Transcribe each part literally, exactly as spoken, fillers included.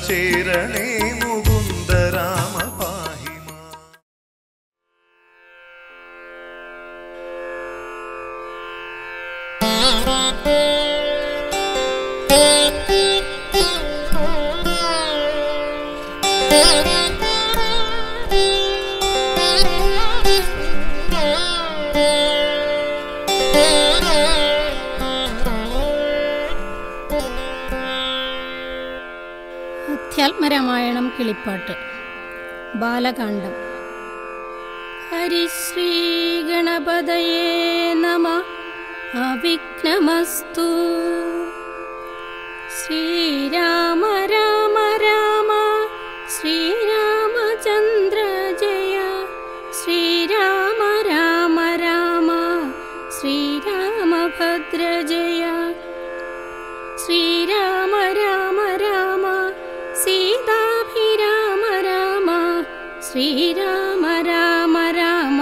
ചേരണേ മുകുന്ദ രാമ പാഹിമ. അധ്യാത്മരാമായണം കിളിപ്പാട്ട് ബാലകാണ്ഡം. ഹരിശ്രീ ഗണപതയേ നമഃ. അവിഘ്നമസ്തു. ശ്രീരാമ രാമ രാമ ശ്രീരാമചന്ദ്ര ജയ. ശ്രീരാമ രാമ രാമ ശ്രീരാമഭദ്ര ജയ. ശ്രീരാമ രാമ രാമ സീതാഭിരാമ രാമ. ശ്രീരാമ രാമ രാമ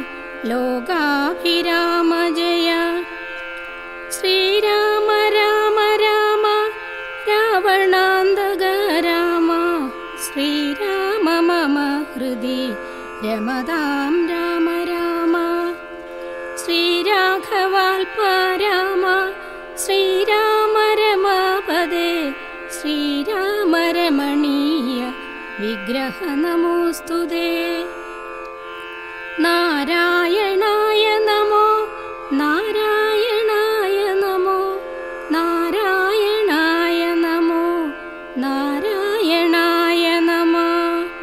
ലോകാഭിരാമ ജയ. ശ്രീരാമ രാമ രാമ രാവണാന്തക രാമ. ശ്രീരാമ മമ ഹൃദി രമതാം രാമ രാമ. ശ്രീരാഘവാൽപ രാമ. ശ്രീരാമ രമാപദേ. ശ്രീരാമ രമണീയ വിഗ്രഹ നമോസ്തുതേ. നാരായണായ നമോ നാരായണായ നമോ നാരായണായ നമോ നാരായണായ നമഃ.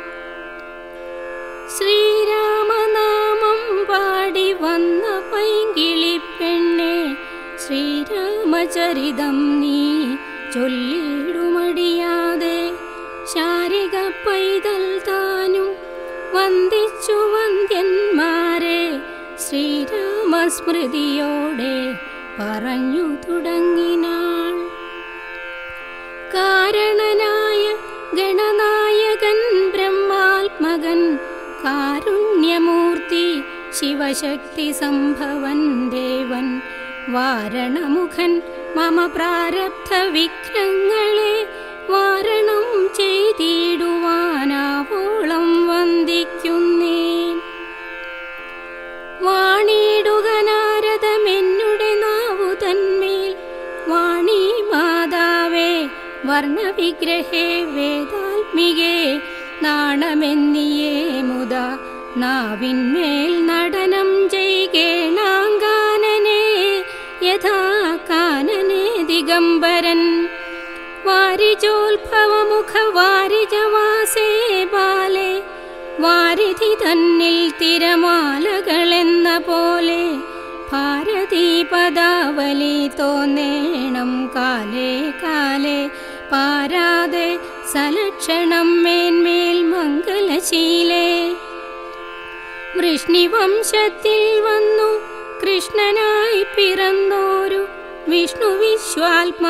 ശ്രീരാമനാമം പാടി വന്ന പൈങ്കിളിപ്പെണ്ണെ. ശ്രീരാമചരിതം നീ ചൊല്ലിടുമടിയാതെ. ശാരിക പൈതൽ താനും വന്ദിച്ചു വന്ദ്യന്മാരെ. ശ്രീരാമസ്മൃതിയോടെ പറഞ്ഞു തുടങ്ങിനാൾ. കാരണനായ ഗണനായകൻ ബ്രഹ്മാത്മകൻ. കാരുണ്യമൂർത്തി ശിവശക്തി സംഭവൻ ദേവൻ. വാരണമുഖൻ മമ പ്രാരബ്ധ വിഘ്നങ്ങളെ. വാരണം ചെയ്തിടുവാനാവോളം വന്ദിക്കുന്നേൻ. വാണിടുക നാരദമെന്നുടെ നാവു തന്മേൽ. വാണി മാതാവേ വർണ്ണവിഗ്രഹേ വേദാത്മികേ. നാണമെന്നിയേ മുത നാവിന്മേൽ നടനം ചെയ്കേണാങ്കാനനെ. യഥാ കാനനെ ദിഗംബരൻ. വാരിജോത്ഭവമുഖ വാരിജവാസേ ബാലെ. വാരിധി തന്നിൽ തിരമാലകളെന്ന പോലെ. ഭാരതീ പദാവലി തോന്നേണം കാലേ കാലേ. പാരാതെ സലക്ഷണം മേന്മേൽ മംഗലശീലേ. വൃഷ്ണിവംശത്തിൽ വന്നു കൃഷ്ണനായി പിറന്നോരു വിഷ്ണു വിശ്വാത്മാ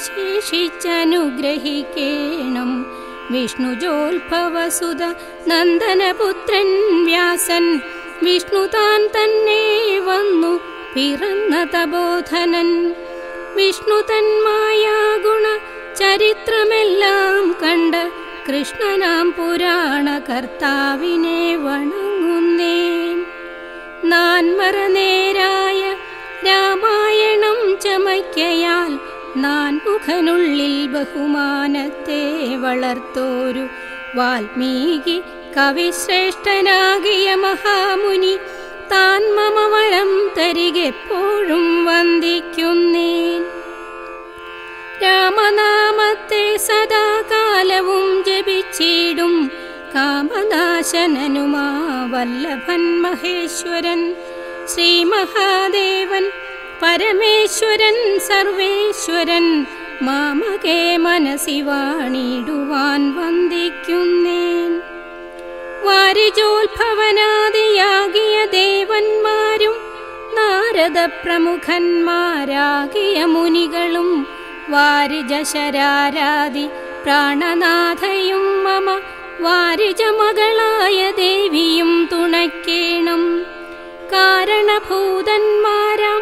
വിശേഷിച്ചനുഗ്രഹിക്കേണം. വിഷ്ണുജോത്ഭവസുത നന്ദനപുത്രൻ വ്യാസൻ. വിഷ്ണു താൻ തന്നെ വന്നു പിറന്ന തപോധനൻ. വിഷ്ണു തന്മായാഗുണ ചരിത്രമെല്ലാം കണ്ട് കൃഷ്ണനാം പുരാണ കർത്താവിനെ വണങ്ങുന്നേൻ. നാൻമറനേരായ രാമായണം ചമയ്ക്കയാൽ. നാൻമുഖനുള്ളിൽ ബഹുമാനത്തെ വളർത്തോരു വാൽമീകി കവിശ്രേഷ്ഠനാകിയ മഹാമുനി. താൻ മമ വരം തരികെപ്പോഴും വന്ദിക്കുന്നേൻ. രാമനാമത്തെ സദാകാലവും ജപിച്ചിടും. കാമനാശനനുമാ വല്ലഭൻ മഹേശ്വരൻ. ശ്രീ മഹാദേവൻ പരമേശ്വരൻ സർവേശ്വരൻ. മാമകേ മനസി വാണിടുവാൻ വന്ദിക്കുന്നേൻ. വാരിജോത്ഭവനാദിയാകിയ ദേവന്മാരും നാരദ പ്രമുഖന്മാരാകിയ മുനികളും. വാരിജശരാരാദി പ്രാണനാഥയും മമ വാരിജമകളായ ദേവിയും തുണയ്ക്കേണം. കാരണഭൂതന്മാരാം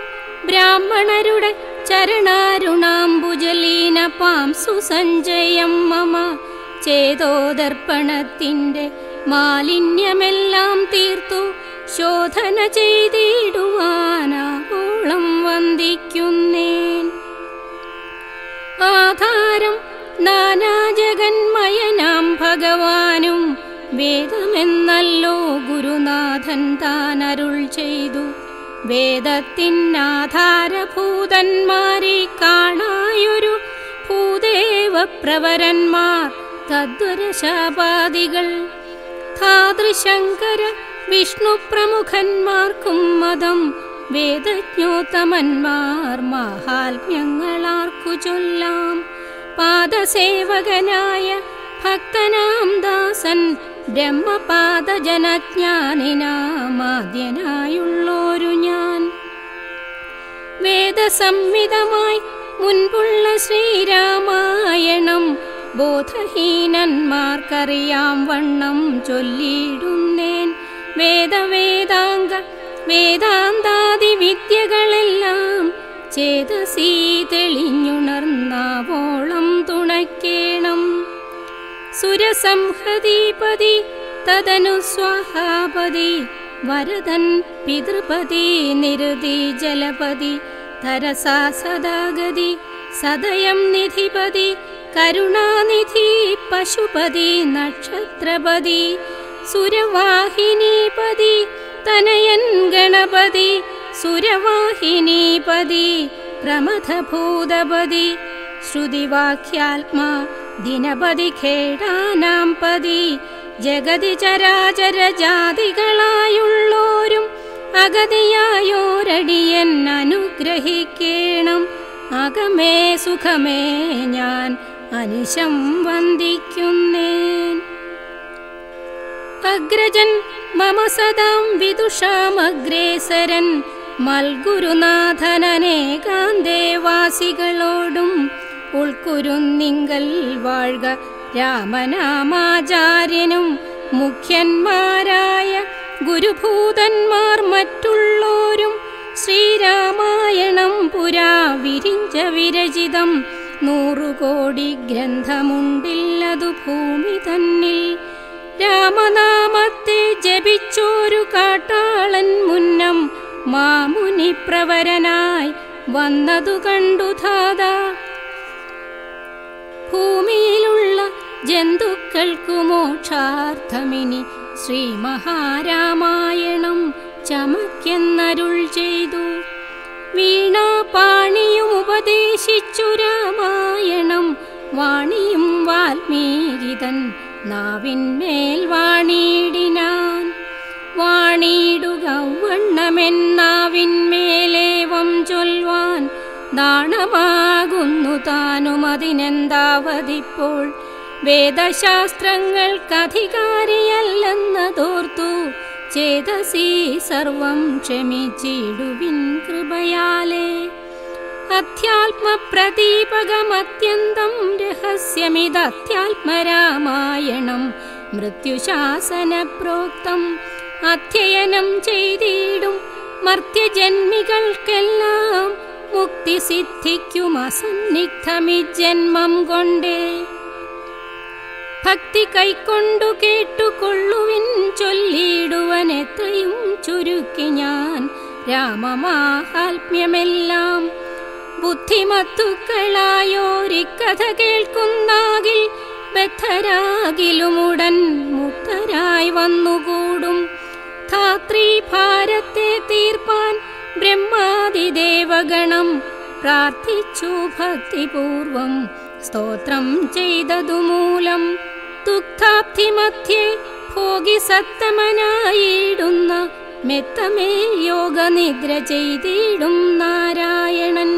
ബ്രാഹ്മണരുടെ ചരണാരുണാംബുജലീന പാംസു സഞ്ജയം മമ. ചേതോദർപ്പണത്തിൻ്റെ മാലിന്യമെല്ലാം തീർത്തു ശോധന ചെയ്തിടുവാനാവോളം വന്ദിക്കുന്നേൻ. ആധാരം നാനാജഗന്മയനാം ഭഗവാനും വേദമെന്നല്ലോ ഗുരുനാഥൻ താൻ അരുൾ ചെയ്തു. വേദത്തിനാധാരഭൂതന്മാരെ കാണായൊരു ഭൂദേവപ്രവരന്മാർ തദ്വരശാപാദികൾ ധാതൃശങ്കര വിഷ്ണു പ്രമുഖന്മാർക്കും മതം വേദജ്ഞോത്തമന്മാർ മാഹാത്മ്യങ്ങളാർക്കു ചൊല്ലാം. പാദസേവകനായ ഭക്തനാം ദാസൻ ബ്രഹ്മപാദജനജ്ഞാനിനാമാദ്യനായുള്ളോരു ഞാൻ. വേദസംവിധമായി മുൻപുള്ള ശ്രീരാമായണം ബോധഹീനന്മാർക്കറിയാം വണ്ണം ചൊല്ലിയിടുന്നേൻ. വേദവേദാംഗ വേദാന്താദി വിദ്യകളെല്ലാം ചേതസീ തെളിഞ്ഞുണർന്നാവോളം തുണയ്ക്കേണം. സുരസംഹതീപതി തദനു സ്വാഹാപതി വരദൻ പിതൃപതി നിരുതി ജലപതി തരസാ സദാഗതി സദയം നിധിപതി കരുണാനിധി പശുപതി നക്ഷത്രപതി സുരവാഹിനീപതി തനയൻ ഗണപതി സുരവാഹിനീപതി പ്രമഥഭൂതപതി ശ്രുതിവാക്യാത്മാ ദിനപതി ഖേടാനാം പതി ജഗതി ചരാചര ജാതികളായുള്ളോരും അഗതിയായോരടിയൻ അനുഗ്രഹിക്കേണം. അകമേ സുഖമേ ഞാൻ അനിശം വന്ദിക്കുന്നേൻ. അഗ്രജൻ മമ സദാം വിദുഷാമഗ്രേസരൻ മൽഗുരുനാഥനേകാന്തേവാസികളോടും ഉൾക്കുരുന്നിങ്കൽ വാഴ്ക രാമനാമാചാര്യനും മുഖ്യന്മാരായ ഗുരുഭൂതന്മാർ മറ്റുള്ളോരും. ശ്രീരാമായണം പുരാ വിരിഞ്ച വിരചിതം നൂറുകോടി ഗ്രന്ഥമുണ്ടില്ലതു ഭൂമി തന്നിൽ. രാമനാമത്തെ ജപിച്ചോരു കാട്ടാളൻ മുന്നം മാമുനി പ്രവരനായി വന്നതു കണ്ടു ധാതാ. ഭൂമിയിലുള്ള ജന്തുക്കൾക്കു മോക്ഷാർത്ഥമിനി ശ്രീ മഹാരാമായണം ചമക്കെന്നരുൾ ചെയ്തു. വീണാപാണിയും ഉപദേശിച്ചു രാമായണം വാണിയും വാൽമീകിതൻ നാവിന്മേൽ വാണിയിടിനാൻ. വാണിയിടുക വണ്ണമെന്നാവിന്മേലേവം ചൊൽവാൻ നാണമാകുന്നു താനും അതിനെന്താവതിപ്പോൾ. വേദശാസ്ത്രങ്ങൾക്കധികാരിയല്ലെന്നതോർത്തു ചേതസി സർവം ക്ഷമിച്ചിടുവിൻ കൃപയാലേ. അധ്യാത്മപ്രദീപകമത്യന്തം രഹസ്യമിതധ്യാത്മരാമായണം മൃത്യുശാസന പ്രോക്തം. അധ്യയനം ചെയ്തിടും മർത്യജന്മികൾക്കെല്ലാം മുക്തി സിദ്ധിക്കും അസന്നിഗ്ധമിജന്മം കൊണ്ടേ. ഭക്തി കൈക്കൊണ്ടു കേട്ടുകൊള്ളുവിൻ ചൊല്ലിടുവൻ എത്രയും ചുരുക്കി ഞാൻ രാമമാഹാത്മ്യമെല്ലാം. ബുദ്ധിമത്തുക്കളായോരിക്കഥ കേൾക്കുന്നാകിൽ ബദ്ധരാകിലുമുടൻ മുക്തരായി വന്നുകൂടും. ധാത്രീ ഭാരത്തെ തീർപ്പാൻ ബ്രഹ്മാദിദേവഗണം പ്രാർത്ഥിച്ചു ഭക്തിപൂർവം സ്തോത്രം ചെയ്തതുമൂലം. ദുഗ്ധാബ്ധി മധ്യേ ഭോഗി സത്തമനായിടുന്ന മെത്തമേൽ യോഗനിദ്ര ചെയ്തിടും നാരായണൻ.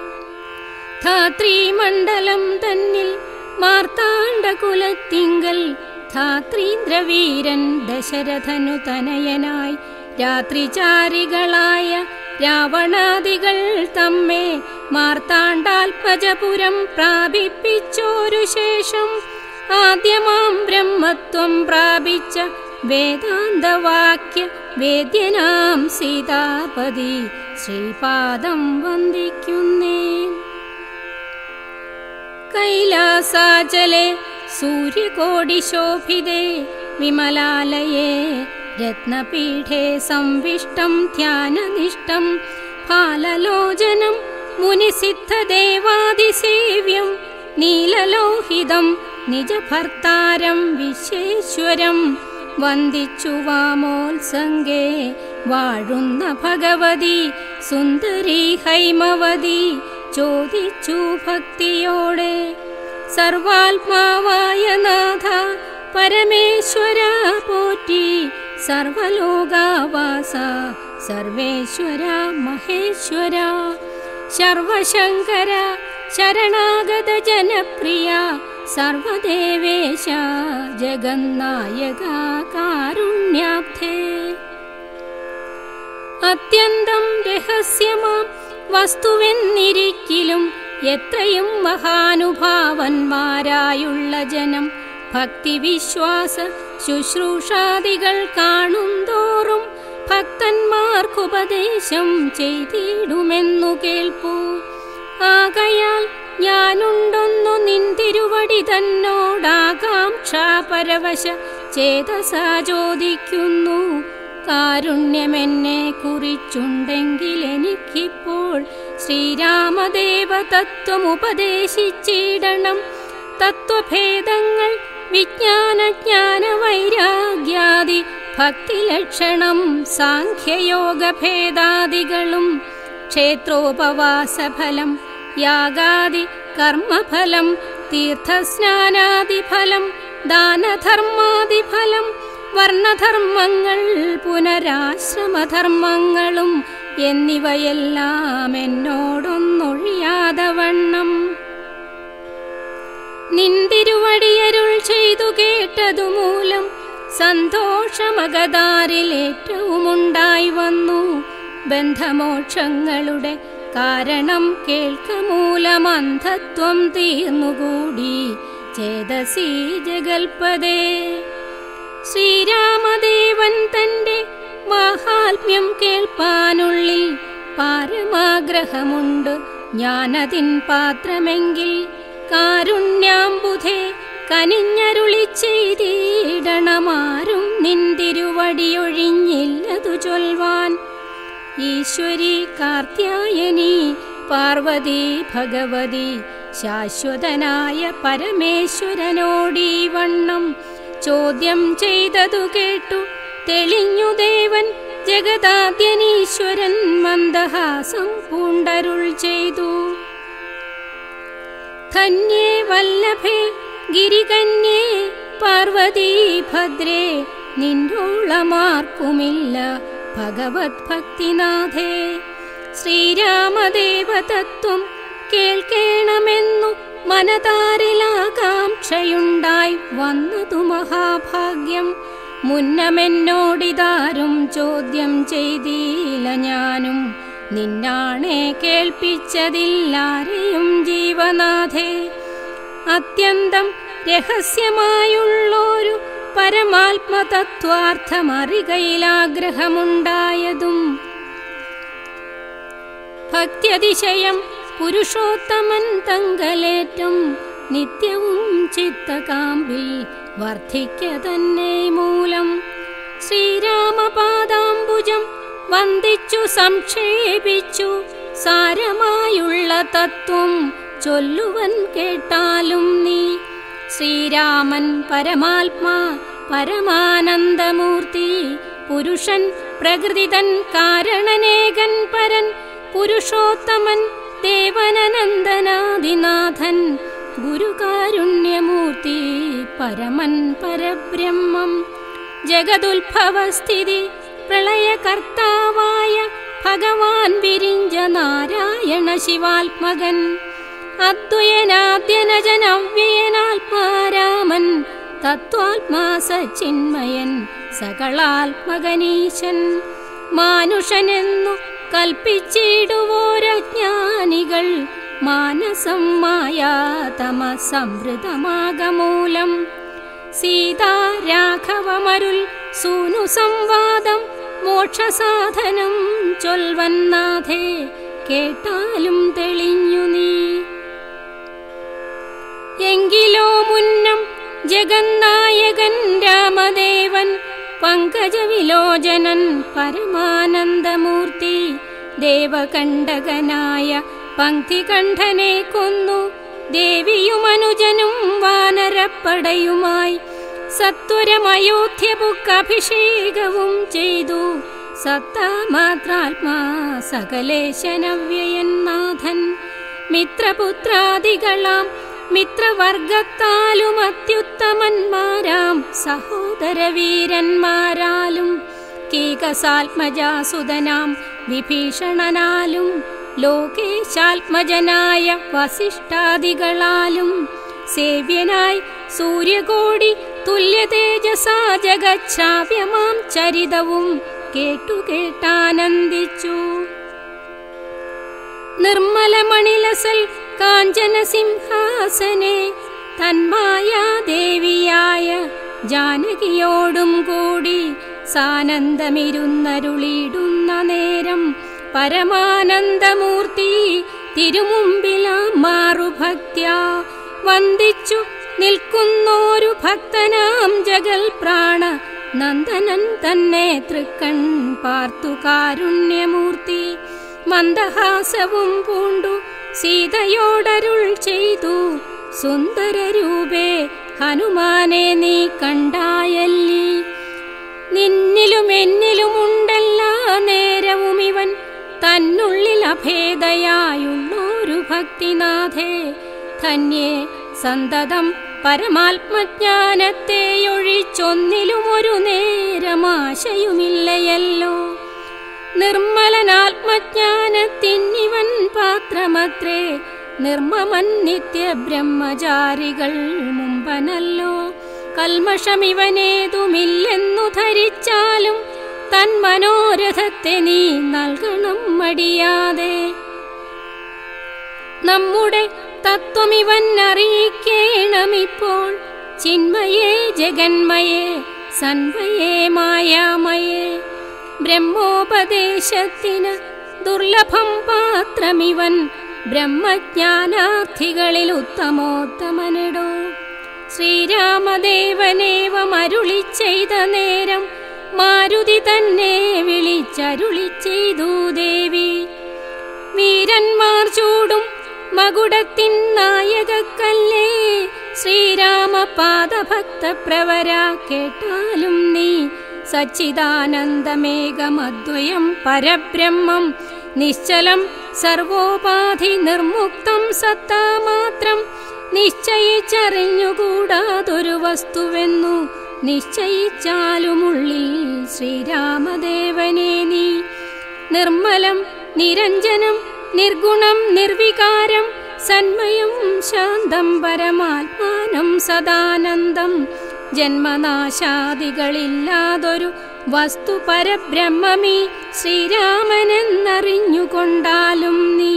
ധാത്രീമണ്ഡലം തന്നിൽ മാർത്താണ്ഡകുലത്തിങ്കൽ ധാത്രീന്ദ്രവീരൻ ദശരഥനു തനയനായി രാത്രിചാരികളായ രാവണാദികൾ തമ്മെ മാർത്താണ്ഡാൽപജപുരം പ്രാപിപ്പിച്ചോരു ശേഷം ആദ്യമാം ബ്രഹ്മത്വം പ്രാപിച്ച വേദാന്തവാക്യ വേദ്യനാം സീതാപതി ശ്രീപാദം വന്ദിക്കുന്നേൻ. കൈലാസാചലെ सूर्यकोटिशोभिते विमलालये रत्नपीठे संविष्टं ध्याननिष्ठं फाललोचनं मुनिसिद्धदेवादिसेव्यं नीललोहितं निजभर्तारं विश्वेश्वरं वन्दिച്ചു വാമോത്സംഗേ വാഴുന്ന ഭഗവതി സുന്ദരി ഹൈമവതി ചോദിച്ചു ഭക്തിയോടെ. സർവാത്മാവായ നാഥ പരമേശ്വര പോറ്റി, സർവലോകാവാസ സർവേശ്വര മഹേശ്വര, സർവശങ്കര ശരണാഗത ജനപ്രിയ, സർവദേവേശ ജഗന്നായക കാരുണ്യാബ്ധേ. അത്യന്തം രഹസ്യമാം വസ്തുവെന്നിരിക്കിലും എത്രയും മഹാനുഭാവന്മാരായുള്ള ജനം ഭക്തിവിശ്വാസ ശുശ്രൂഷാദികൾ കാണും തോറും ഭക്തന്മാർക്കുപദേശം ചെയ്തിടുമെന്നു കേൾപ്പൂ. ആകയാൽ ഞാനുണ്ടൊന്നു നിന്തിരുവടി തന്നോടാകാംക്ഷാപരവശ ചേതസാ ചോദിക്കുന്നു. കാരുണ്യമെന്നെ കുറിച്ചുണ്ടെങ്കിൽ എനിക്കിപ്പോൾ ശ്രീരാമദേവ തത്വമുപദേശിച്ചിടണം. തത്വഭേദങ്ങൾ വിജ്ഞാനജ്ഞാന വൈരാഗ്യാദി ഭക്തിലക്ഷണം സാഖ്യയോഗഭേദാദികളും ക്ഷേത്രോപവാസഫലം യാഗാദി കർമ്മഫലം തീർത്ഥസ്നാനാദിഫലം ദാനധർമാദിഫലം വർണ്ണധർമ്മങ്ങൾ പുനരാശ്രമധർമ്മങ്ങളും എന്നിവയെല്ലാം എന്നോടൊന്നൊഴിയാതെ വണ്ണം നിന്തിരുവടിയരുൾ ചെയ്തു കേട്ടതുമൂലം സന്തോഷമകതാരിലേറ്റവുമുണ്ടായി വന്നു. ബന്ധമോക്ഷങ്ങളുടെ കാരണം കേൾക്കമൂലമന്ധത്വം തീർന്നുകൂടി ചേതസി ജഗൽപദേ. ശ്രീരാമദേവൻ തന്റെ മാഹാത്മ്യം കേൾപ്പാനുള്ളിൽ പാരമാഗ്രഹമുണ്ട് ഞാനതിൻ പാത്രമെങ്കിൽ കാരുണ്യാംബുധേ കനിഞ്ഞരുളി ചെയ്തിടണമാരും നിന്തിരുവടിയൊഴിഞ്ഞില്ലതു ചൊൽവാൻ. ഈശ്വരി കാർത്യായനി പാർവതി ഭഗവതി ശാശ്വതനായ പരമേശ്വരനോടീ വണ്ണം ചോദ്യം ചെയ്തതു കേട്ടു തെളിഞ്ഞു ദേവൻ ജഗദാദ്യനീശ്വരൻ മന്ദഹാസം പൂണ്ടരുൾ ചെയ്തു. ധന്യേ വല്ലഭേ ഗിരികന്യേ പാർവതീ ഭദ്രേ നിന്നോളമാർക്കുമില്ല ഭഗവത് ഭക്തിനാഥേ. ശ്രീരാമദേവതത്വം കേൾക്കേണമെന്നു മനതാരിലാകാംക്ഷയുണ്ടായി വന്നതു മഹാഭാഗ്യം. മുന്നമെന്നോടിതാരും ചോദ്യം ചെയ്തില്ല ഞാനും നിന്നാണെ കേൾപ്പിച്ചതില്ലാരെയും ജീവനാഥേ. അത്യന്തം രഹസ്യമായുള്ളൊരു പരമാത്മതത്വാർത്ഥമറികയിലാഗ്രഹമുണ്ടായതും ഭക്ത്യതിശയം പുരുഷോത്തമൻ തങ്കലേറ്റം നിത്യവും ചിത്തകാമ്പിൽ വർദ്ധിക്ക തന്നെ മൂലം ശ്രീരാമപാദാംബുജം വന്ദിച്ചു സംക്ഷേപിച്ചു സാരമായുള്ള തത്വം ചൊല്ലുവൻ കേട്ടാലും നീ. ശ്രീരാമൻ പരമാത്മാ പരമാനന്ദമൂർത്തി പുരുഷൻ പ്രകൃതിതൻ കാരണനേകൻ പരൻ പുരുഷോത്തമൻ ദേവനനന്ദനാദിനാഥൻ ഗുരുകാരുണ്യമൂർത്തി പരമൻ പരബ്രഹ്മം ജഗതുത്ഭവസ്ഥിതി പ്രളയകർത്താവായ ഭഗവാൻ വിരിഞ്ച നാരായണ ശിവാത്മകൻ അദ്വയനാദ്യനജനവ്യയനാത്മാരാമൻ തത്വാത്മാ സച്ചിന്മയൻ സകളാത്മകനീശൻ മാനുഷനെന്നു കൽപ്പിച്ചിടുവോരജ്ഞാനികൾ മാനസം മായാതമസംവൃതമാകമൂലം സീതാ രാഘവമരുൾ സൂനു സംവാദം മോക്ഷസാധനം ചൊൽവന്നാഥേ കേട്ടാലും തെളിഞ്ഞു നീ. എങ്കിലോ മുന്നം ജഗന്നായകൻ രാമദേവൻ പങ്കജവിലോചനൻ പരമാനന്ദമൂർത്തി ദേവകണ്ഠകനായ പങ്ക്തികണ്ഠനെ കൊന്നു. ദേവിയുമനുജനും വാനരപ്പടയുമായി സത്വരമയോധ്യപുക്കഭിഷേകവും ചെയ്തു. സത്താമാത്രാത്മാ സകലേശനവ്യയൻ നാഥൻ മിത്രപുത്രാദികളാം മിത്രവർഗത്താലും അത്യുത്തമന്മാരാം സഹോദരവീരന്മാരാലും കീകസാത്മജാസുതനാം വിഭീഷണനാലും ലോകേശാത്മജനായ വസിഷ്ഠാദികളാലും സേവ്യനായി സൂര്യകോടി തുല്യതേജസാ ജഗച്ഛാവ്യമാം ചരിതവും കേട്ടുകേട്ടാനന്ദിച്ചു. നിർമ്മലമണിലസൽ കാഞ്ചന സിംഹാസനെ തന്മായാദേവിയായ ജാനകിയോടും കൂടി സാനന്ദമിരുന്നരുളിയിടുന്ന നേരം പരമാനന്ദമൂർത്തി തിരുമുമ്പിലാം മാറുഭക്ത്യാ വന്ദിച്ചു നിൽക്കുന്നോരു ഭക്തനാം ജഗൽ പ്രാണ നന്ദനൻ തന്നെ തൃക്കൺ പാർത്തു കാരുണ്യമൂർത്തി മന്ദഹാസവും പൂണ്ടു സീതയോടരുൾ ചെയ്തു. സുന്ദരരൂപേ ഹനുമാനെ നീ കണ്ടായല്ലി, നിന്നിലും എന്നിലുമുണ്ടെല്ലാ നേരവും ഇവൻ തന്നുള്ളിൽ അഭേദയായുള്ളൊരു ഭക്തിനാഥേ. ധന്യേ സന്തതം പരമാത്മജ്ഞാനത്തെയൊഴിച്ചൊന്നിലും ഒരു നേരമാശയുമില്ലയല്ലോ. നിർമ്മലനാത്മജ്ഞാനത്തിനിവൻ പാത്രമത്രേ, നിർമ്മമൻ നിത്യബ്രഹ്മചാരികൾ മുമ്പനല്ലോ. കൽമഷമിവനേതുമില്ലെന്നു ധരിച്ചാലും തൻ മനോരഥത്തെ നീ നൽകണം മടിയാതെ. നമ്മുടെ തത്വമിവൻ അറിയിക്കേണമിപ്പോൾ, ചിന്മയേ ജഗന്മയേ സന്മയേ മായാമയേ. ബ്രഹ്മോപദേശത്തിന് ദുർലഭം പാത്രമിവൻ, ബ്രഹ്മജ്ഞാനാർത്ഥികളിൽ ഉത്തമോത്തമനെടോ. ശ്രീരാമദേവനേവമരുളി ചെയ്ത നേരം മാരുതി തന്നെ വിളിച്ചരുളി ചെയ്തു ദേവി. വീരന്മാർ ചൂടും മകുടത്തിൻ നായകക്കല്ലേ ശ്രീരാമ പാദഭക്ത പ്രവര, കേട്ടാലും നീ സച്ചിദാനന്ദമേകമദ്വയം പരബ്രഹ്മം നിശ്ചലം സർവോപാധി നിർമുക്തം സത്താമാത്രം നിശ്ചയിച്ചറിഞ്ഞുകൂടാതൊരു വസ്തുവെന്നു നിശ്ചയിച്ചാലുമുള്ളിൽ ശ്രീരാമദേവനെ നീ. നിർമ്മലം നിരഞ്ജനം നിർഗുണം നിർവികാരം സന്മയം ശാന്തം പരമാത്മാനം സദാനന്ദം ജന്മനാശാദികളില്ലാതൊരു വസ്തു പരബ്രഹ്മമീ ശ്രീരാമനെന്നറിഞ്ഞുകൊണ്ടാലും നീ.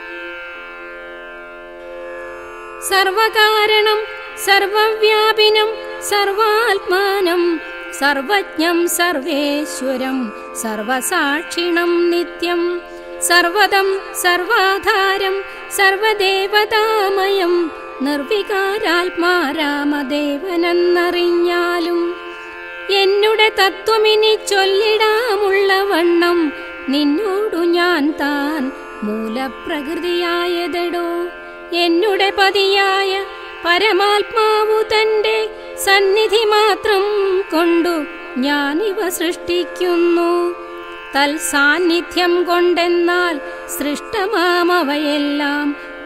സർവകാരണം സർവവ്യാപിനം സർവാത്മാനം സർവജ്ഞം സർവേശ്വരം സർവസാക്ഷിണം നിത്യം സർവദം സർവാധാരം സർവദേവതാമയം നിർവികാരാത്മാ രാമദേവനെന്നറിഞ്ഞാലും എന്നുടെ തത്വമിനി ചൊല്ലിടാമുള്ള വണ്ണം നിന്നോടു ഞാൻ താൻ മൂലപ്രകൃതിയായതെടോ. എന്നുടെ പതിയായ പരമാത്മാവു തന്റെ സന്നിധി മാത്രം കൊണ്ടു ഞാനിവ സൃഷ്ടിക്കുന്നു. തൽസാന്നിധ്യം കൊണ്ടെന്നാൽ സൃഷ്ടമാമവയെല്ലാം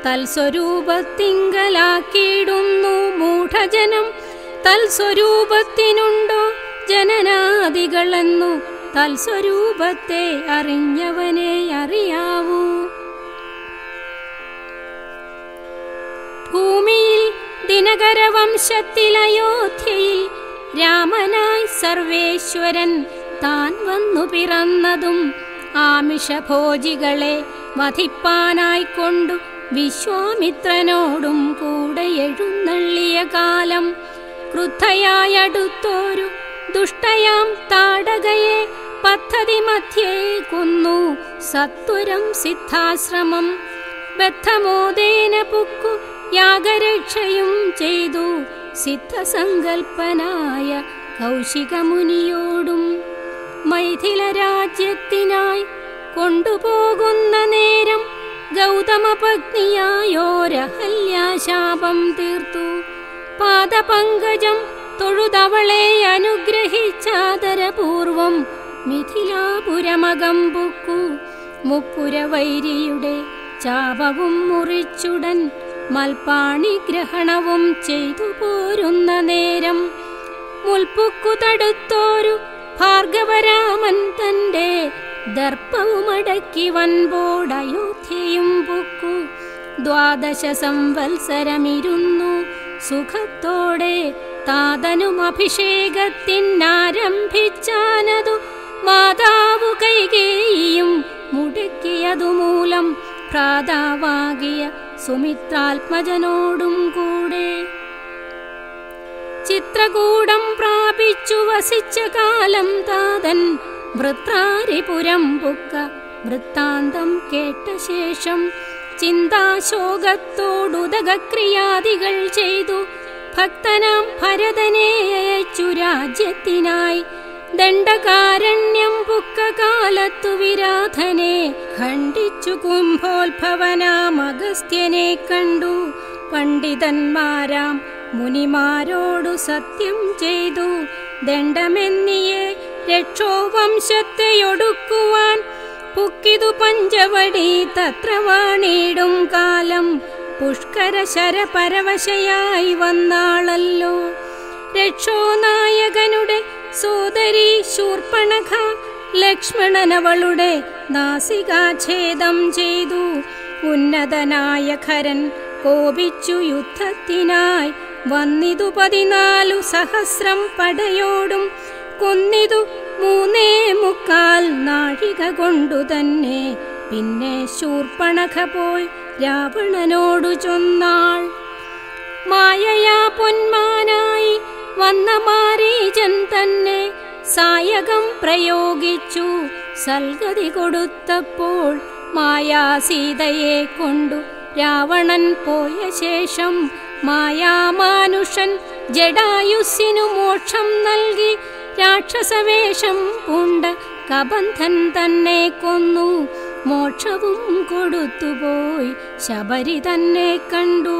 തൽസ്വരൂപത്തിങ്കലാക്കിയിടുന്നു മൂഢജനം. തൽസ്വരൂപത്തിനുണ്ടോ ജനനാദികളെന്നു തൽസ്വരൂപത്തെ അറിഞ്ഞവനെ അറിയാവൂ. ഭൂമിയിൽ ദിനകരവംശത്തിൽ അയോധ്യയിൽ രാമനായി സർവേശ്വരൻ താൻ വന്നു പിറന്നതും ആമിഷഭോജികളെ വധിപ്പാനായിക്കൊണ്ടു വിശ്വാമിത്രനോടും കൂടെ എഴുന്നള്ളിയ കാലം ക്രുദ്ധയായടുത്തോരു ദുഷ്ടയാം താടകയെ പദ്ധതി മധ്യേ കൊന്നു സത്വരം സിദ്ധാശ്രമം ബദ്ധമോദേന പുക്കു യാഗരക്ഷയും ചെയ്തു സിദ്ധസങ്കൽപ്പനായ കൗശികമുനിയോടും മൈഥില രാജ്യത്തിനായി കൊണ്ടുപോകുന്ന നേരം ഗൗതമപത്നിയായോരഹല്യാശാപം തീർത്തു. പാദപങ്കജം തൊഴുതവളെ അനുഗ്രഹിച്ചാദരപൂർവം മിഥിലാപുരമകം പൊക്കു. മുപ്പുരവൈരിയുടെ ചാപവും മുറിച്ചുടൻ മൽപ്പാണിഗ്രഹണവും ചെയ്തു പോരുന്ന നേരം മുൽപ്പുക്കു തടുത്തോരു ഭാർഗവരാമൻ തന്റെ ദർപ്പവുമടക്കി വൻപോടയോധ്യയും പൊക്കു. ദ്വാദശ സംവത്സരമിരുന്നു സുഖത്തോടെ താതനും അഭിഷേകത്തിനാരംഭിച്ചാനതു മാതാവു കൈകേയിയും മുടക്കിയതുമൂലം ഭ്രാതാവാകിയ സുമിത്രാത്മജനോടും കൂടെ ചിത്രകൂടം പ്രാപിച്ചു വസിച്ച കാലം താതൻ വൃത്രാരിപുരം പുക്ക. വൃത്താന്തം കേട്ട ശേഷം ചിന്താശോകത്തോടുദകക്രിയാദികൾ ചെയ്തു ഭക്തനാം ഭരതനെ അയച്ചു രാജ്യത്തിനായി. ദണ്ഡകാരണ്യം പുക്ക കാലത്തു വിരാധനെ ഖണ്ഡിച്ചു കുംഭോത്ഭവനാം അഗസ്ത്യനെ കണ്ടു. പണ്ഡിതന്മാരാം മുനിമാരോടു സത്യം ചെയ്തു ദണ്ഡമെന്നിയെ രക്ഷോവംശത്തെയൊടുക്കുവാൻ പുക്കിതു പഞ്ചവടി തത്ര വാണിടും കാലം പുഷ്കര ശരപരവശയായി വന്നാളല്ലോ. രക്ഷോനായകനുടെ സോദരി ശൂർപ്പണഖ ലക്ഷ്മണനവളുടെ നാസികാഛേദം ചെയ്തു. ഉന്നതനായ ഖരൻ കോപിച്ചു യുദ്ധത്തിനായി വന്നിതു പതിനാലു സഹസ്രം പടയോടും കൊന്നിതു മൂന്നേ മുക്കാൽ നാഴിക കൊണ്ടു തന്നെ. പിന്നെ ശൂർപ്പണഖ പോയി രാവണനോടു ചൊന്നാൾ. മായയാ പൊന്മാനായി വന്ന മാരീചൻ തന്നെ സായകം പ്രയോഗിച്ചു സൽഗതി കൊടുത്തപ്പോൾ മായാസീതയെ കൊണ്ടു രാവണൻ പോയ ശേഷം മായാമാനുഷൻ ജടായുസ്സിനു മോക്ഷം നൽകി രാക്ഷസവേഷം പൂണ്ട കബന്ധൻ തന്നെ കൊന്നു. മോക്ഷവും കൊടുത്തുപോയി ശബരി തന്നെ കണ്ടു.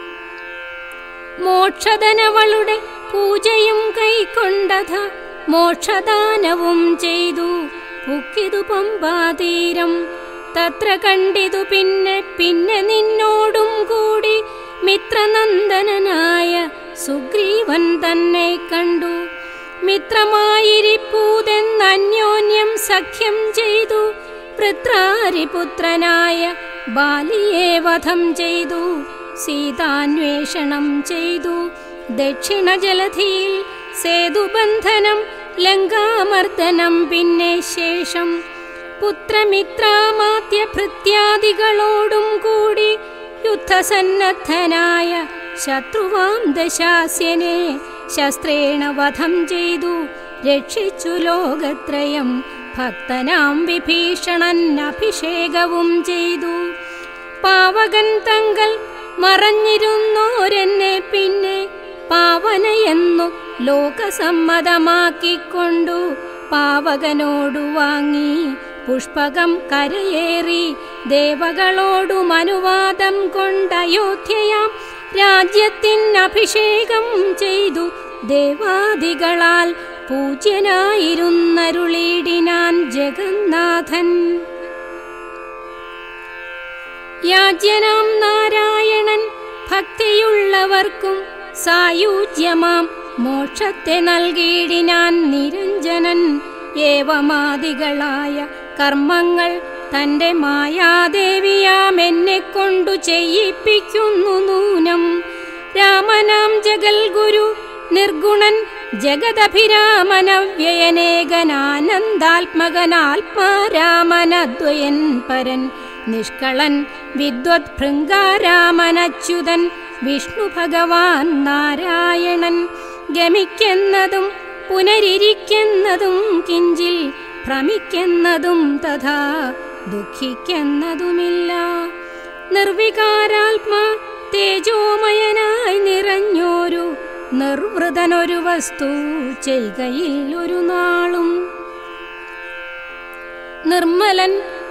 മോക്ഷധനവളുടെ പൂജയും കൈക്കൊണ്ടഥ മോക്ഷദാനവും ചെയ്തു പുക്കിതു പമ്പാതീരം. തത്ര കണ്ടിതു പിന്നെ പിന്നെ നിന്നോടും കൂടി മിത്രനന്ദനായ സുഗ്രീവൻ തന്നെ കണ്ടു. മിത്രമായിരിപ്പൂതെന്ന് അന്യോന്യം സഖ്യം ചെയ്തു വൃത്രാരിപുത്രനായ ബാലിയെ വധം ചെയ്തു. സീതാന്വേഷണം ചെയ്തു ദക്ഷിണ ജലധിയിൽ സേതുബന്ധനം ലങ്കാമർദ്ദനം പിന്നെ ശേഷം പുത്രമിത്രാമാത്യ ഭൃത്യാദികളോടും കൂടി യുദ്ധസന്നദ്ധനായ ശത്രുവാം ദശാസ്യനെ ശസ്ത്രേണ വധം ചെയ്തു രക്ഷിച്ചു ലോകത്രയം. ഭക്തനാം വിഭീഷണൻ അഭിഷേകവും ചെയ്തു. പാവകൻ തങ്കൽ മറഞ്ഞിരുന്നോരെന്നെ പിന്നെ പാവനയെന്നു ലോകസമ്മതമാക്കിക്കൊണ്ടു പാവകനോടു വാങ്ങി പുഷ്പകം കരയേറി ദേവകളോടും അനുവാദം കൊണ്ടയോധ്യയാം രാജ്യത്തിനഭിഷേകം ചെയ്തു ദേവാദികളാൽ പൂജ്യനായിരുന്നരുളീടിനാൻ ജഗന്നാഥൻ. യാജ്യനാം നാരായണൻ ഭക്തിയുള്ളവർക്കും സായുജ്യമാം മോക്ഷത്തെ നൽകിയിടിനാൻ നിരഞ്ജനൻ. ഏവമാദികളായ കർമ്മങ്ങൾ തന്റെ മായാദേവിയാം എന്നെ കൊണ്ടു ചെയ്യിപ്പിക്കുന്നു നൂനം. രാമനാം ജഗൽ ഗുരു നിർഗുണൻ ജഗദഭിരാമനവ്യയനേകനാനന്ദാത്മകനാത്മാരാമനദ്വയൻ പരൻ നിഷ്കളൻ വിദ്വത് ഭൃംഗാരാമനച്യുതൻ വിഷ്ണു ഭഗവാൻ നാരായണൻ. ഗമിക്കുന്നതും പുനരിരിക്കുന്നതും കിഞ്ചിൽ ഭ്രമിക്കുന്നതും തഥാ ദുഃഖിക്കുന്നതുമില്ല. നിർവികാരാത്മാ തേജോമയനായി നിറഞ്ഞോരു നിർവൃതനൊരു വസ്തു ചെയ്കയിൽ ഒരു നാളും. നിർമ്മലൻ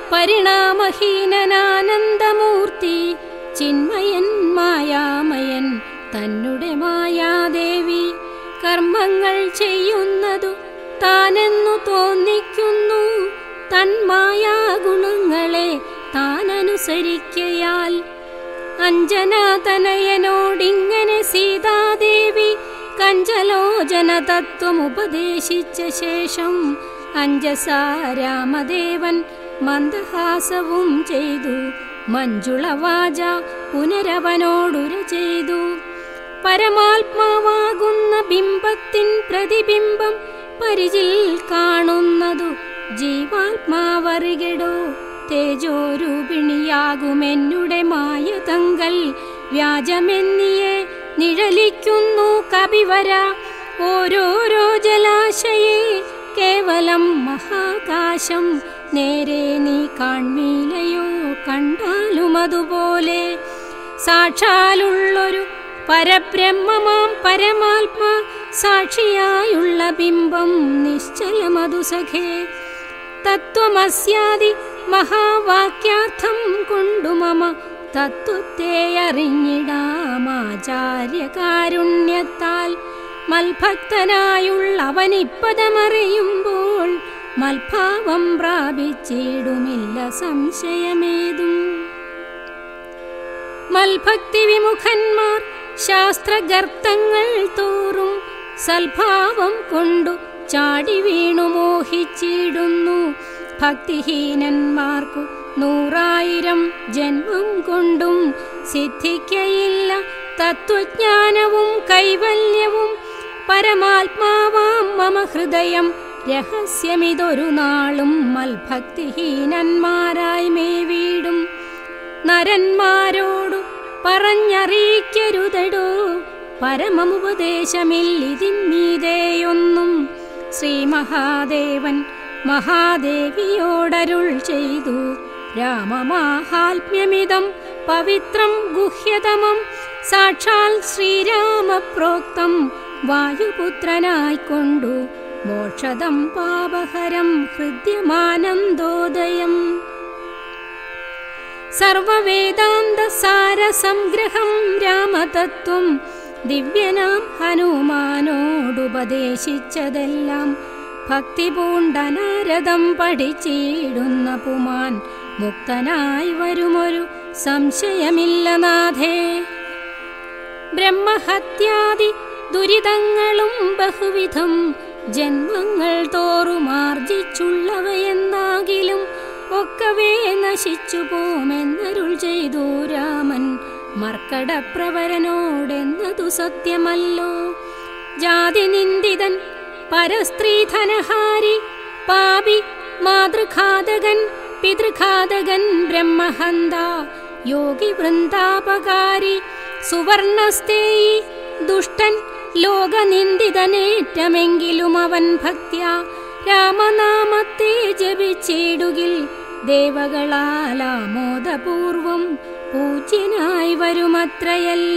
പരിണാമഹീനനാനന്ദമൂർത്തി ചിന്മയൻ മായാമയൻ തന്നെ മായാദേവി കർമ്മങ്ങൾ ചെയ്യുന്നതു താനെന്നു തോന്നിക്കുന്നു. തന്മായാഗുണങ്ങളെ താനനുസരിക്കയാൽ അഞ്ജനാതനയനോടിങ്ങനെ സീതാദേവി കഞ്ചലോചന തത്വമുപദേശിച്ച ശേഷം അഞ്ജസാ രാമദേവൻ മന്ദഹാസവും ചെയ്തു. മഞ്ജുളവാച പുനരവനോടുര ചെയ്തു. പരമാത്മാവാകുന്ന ബിംബത്തിൻ പ്രതിബിംബം പരിചിൽ കാണുന്നതു ജീവാത്മാവറികടോ. തേജോരൂപിണിയാകുമെന്നുടെ മായ തങ്കൽ വ്യാജമെന്നിയെ നിഴലിക്കുന്നു കപിവര. ഓരോരോ ജലാശയേ കേവലം മഹാകാശം നേരെ നീ കാൺമീലയോ കണ്ടാലും അതുപോലെ. സാക്ഷാലുള്ളൊരു പരബ്രഹ്മമാം പരമാത്മാ സാക്ഷിയായുള്ള ബിംബം നിശ്ചലമതു സഖേ. തത്വമസ്യാദി മഹാവാക്യാർത്ഥം കൊണ്ടു മമ തത്വത്തെ അറിഞ്ഞിടാമാചാര്യകാരുണ്യത്താൽ. മൽഭക്തനായുള്ളവനിപ്പതമറിയുമ്പോൾ മൽഭാവം പ്രാപിച്ചിടുമില്ല സംശയമേതും. മൽഭക്തി വിമുഖന്മാർ ശാസ്ത്രഗർത്തങ്ങൾ തോറും സൽഭാവം കൊണ്ടു ചാടി വീണു മോഹിച്ചിടുന്നു. ഭക്തിഹീനന്മാർക്കു നൂറായിരം ജന്മം കൊണ്ടും സിദ്ധിക്കയില്ല തത്വജ്ഞാനവും കൈവല്യവും. പരമാത്മാവാം മമ ഹൃദയം രഹസ്യമിതൊരു നാളും മൽഭക്തിഹീനന്മാരായി മേവീടും. നരന്മാരോടു പറഞ്ഞറിയിക്കരുതടോ പരമമുപദേശമില്ലിതിന്മീതേയൊന്നും. ശ്രീ മഹാദേവൻ മഹാദേവിയോടരുൾ ചെയ്തു. രാമമാഹാത്മ്യമിതം പവിത്രം ഗുഹ്യതമം സാക്ഷാൽ ശ്രീരാമപ്രോക്തം വായുപുത്രനായിക്കൊണ്ടു മോക്ഷദം പാപഹരം ഹൃദ്യമാനന്ദോദയം. സർവവേദാന്ത സാരസംഗ്രഹം രാമതത്വം ദിവ്യനാം ഹനുമാനോടുപദേശിച്ചതെല്ലാം ഭക്തി പൂണ്ടനാരദം പഠിച്ചിടുന്ന പുമാൻ മുക്തനായി വരുമൊരു സംശയമില്ല നാഥേ. ബ്രഹ്മഹത്യാദി ദുരിതങ്ങളും ബഹുവിധം ജന്മങ്ങൾ തോറുമാർജിച്ചുള്ളവയെന്നാകിലും ഒക്കവേ നശിച്ചു പോമെന്നരുൾ ചെയ്തു രാമൻ മർക്കടപ്രവരനോടെന്നതു സത്യമല്ലോ. ജാതി നിന്ദിതൻ പരസ്ത്രീധനഹാരി പാപി മാതൃഘാതകൻ പിതൃഘാതകൻ ബ്രഹ്മഹന്ത യോഗി വൃന്ദാപകാരി സുവർണസ്തേയി ദുഷ്ടൻ ലോകനിന്ദിതനേറ്റമെങ്കിലും അവൻ ഭക്ത്യാ രാമനാമത്തെ ജപിച്ചിടുകിൽ ദേവകളാലാമോദപൂർവം പൂജ്യനായി വരുമത്രയല്ല.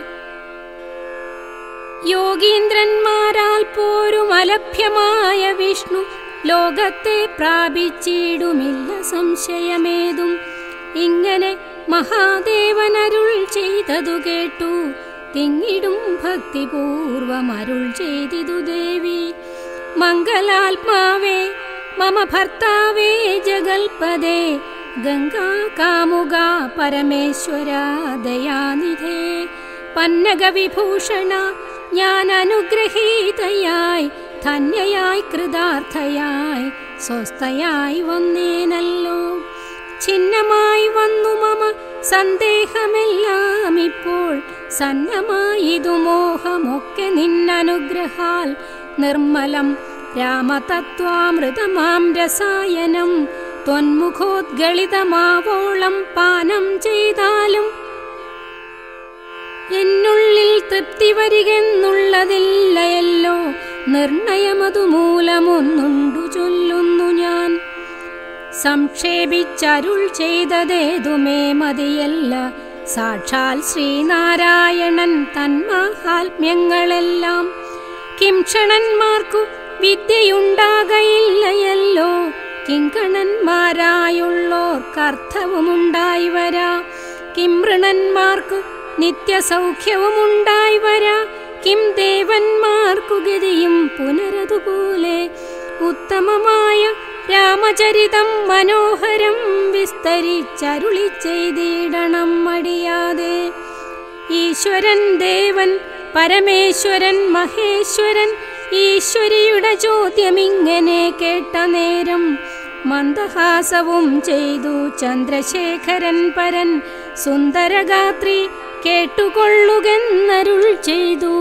യോഗീന്ദ്രന്മാരാൽ പോരും അലഭ്യമായ വിഷ്ണു ലോകത്തെ പ്രാപിച്ചിടുമില്ല സംശയമേതും. ഇങ്ങനെ മഹാദേവനരുൾ ചെയ്തതു കേട്ടു തിങ്ങിടും ഭക്തിപൂർവം അരുൾ ചെയ്തിതു ദേവി. മംഗലാത്മാവേ മമ ഭർത്താവേ ജഗൽപദേ ഗംഗാ കാമുക പരമേശ്വര ദയാനിധേ പന്നഗവിഭൂഷണ ഞാൻ അനുഗ്രഹീതയായി ധന്യയായി കൃതാർത്ഥയായി സ്വസ്ഥയായി വന്നേനല്ലോ. ഛിന്നമായി വന്നു മമ സന്ദേഹമെല്ലാം ഇപ്പോൾ സന്നമായിതു മോഹമൊക്കെ നിന്നനുഗ്രഹാൽ. നിർമ്മലം രാമതത്വാമൃതമാം രസായനം ത്വന്മുഖോദ്ഗളിതമാവോളം പാനം ചെയ്താലും എന്നുള്ളിൽ തൃപ്തി വരികെന്നുള്ളതില്ലയല്ലോ. നിർണയമതു മൂലമൊന്നുണ്ടു ചൊല്ലുന്നു ഞാൻ. സംക്ഷേപിച്ചരുൾ ചെയ്തതേതുമേ മതിയല്ല സാക്ഷാൽ ശ്രീനാരായണൻ തന്മഹാത്മ്യങ്ങളെല്ലാം കിംക്ഷണന്മാർക്കു വിദ്യയുണ്ടാകയില്ലയല്ലോ. കിങ്കണന്മാരായുള്ളോർക്കർത്ഥവുമുണ്ടായി വരാ. കിംമൃണന്മാർക്കു നിത്യസൗഖ്യവുമുണ്ടായി വരാ. കിം ദേവന്മാർക്കു ഗതിയും പുനരതുപോലെ. ഉത്തമമായ രാമചരിതം മനോഹരം വിസ്തരിച്ചരുളി ചെയ്തിടണം മടിയാതെ. ഈശ്വരൻ ദേവൻ പരമേശ്വരൻ മഹേശ്വരൻ ഈശ്വരിയുടെ ചോദ്യമിങ്ങനെ കേട്ട നേരം മന്ദഹാസവും ചെയ്തു ചന്ദ്രശേഖരൻ പരൻ. സുന്ദരഗാത്രി കേട്ടുകൊള്ളുകെന്നരുൾ ചെയ്തു.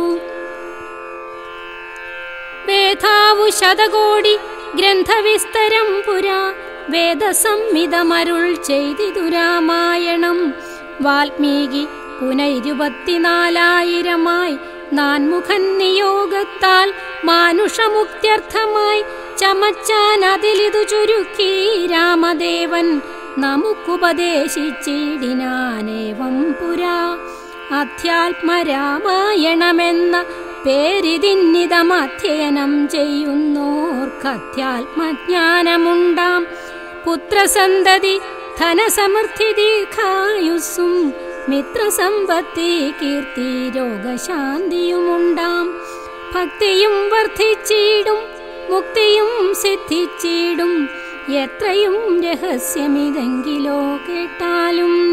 വേദാവു ശതകോടി ഗ്രന്ഥവിസ്തരം പുരാ. വേദസംഹിതമരുൾ ചെയ്തിതു രാമായണം. വാൽമീകി പുനരുപത്തിനാലായിരമായി നാൻമുഖൻ നിയോഗത്താൽ മാനുഷമുക്ത്യർത്ഥമായി ചമച്ചാൻ അതിലിതു ചുരുക്കി രാമദേവൻ നമുക്കുപദേശിച്ചിടിനാനേവം പുരാ. അധ്യാത്മരാമായണമെന്ന പേരിതിന്നിതമധ്യയനം ചെയ്യുന്നോർക്കധ്യാത്മജ്ഞാനമുണ്ടാം. പുത്രസന്തതി ധനസമൃദ്ധി ദീർഘായുസ്സും മിത്രസമ്പത്തി കീർത്തി രോഗശാന്തിയുമുണ്ടാം. ഭക്തിയും വർദ്ധിച്ചിടും മുക്തിയും സിദ്ധിച്ചിടും. എത്രയും രഹസ്യമിതെങ്കിലോ കേട്ടാലും